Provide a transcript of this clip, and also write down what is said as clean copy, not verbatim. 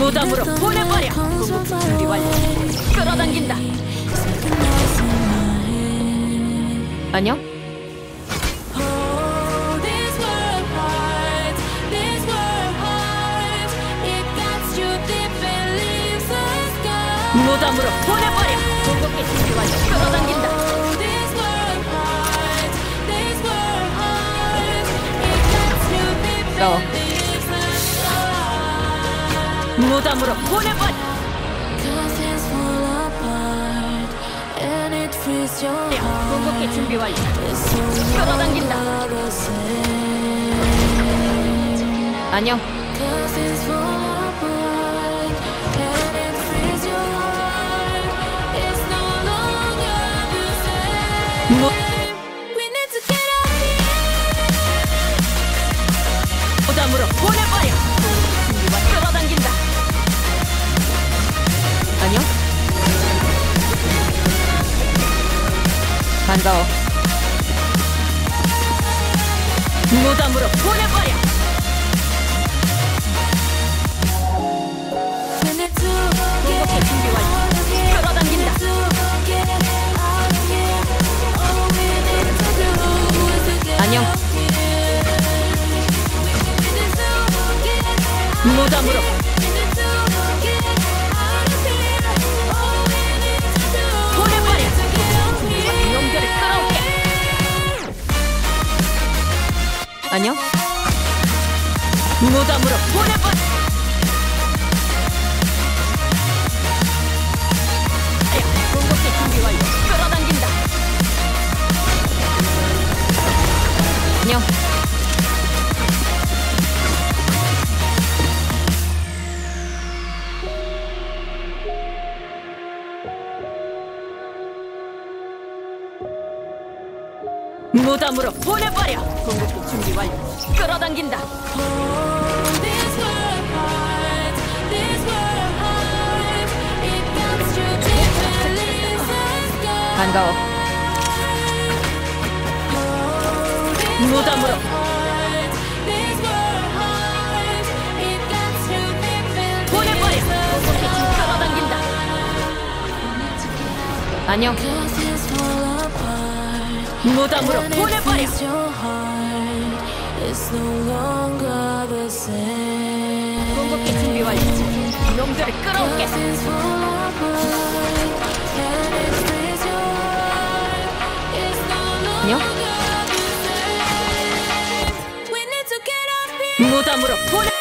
무덤으로 보내버려. 궁극기 준비 완료. 끌어당긴다. 안녕? 무덤으로 보내버려. 궁극기 준비 완료. 끌어당긴다. 무덤으로 보내버려. 궁극기 준비 완료. 끌어당긴다. 안녕. 무덤으로 보내버려. 끌어당긴다. 안녕? 반가워. 무덤으로 보내버려. 궁극기 준비 완료. 끌어당긴다. 안녕. 무덤으로 보내버려. 놈들을 끌어올게. 안녕? 무덤으로 보내버려. 궁극기 준비 완료. 끌어당긴다. 안녕? 무덤으로 보내버려. 궁극기 준비 완료. 끌어당긴다. 반가워. 무덤으로 보내버려. 궁극기 끌어당긴다. 안녕. 무덤으로 보내버려. 궁극기 준비 완료. 놈들을 끌어올게. 안녕? 무덤으로 보내.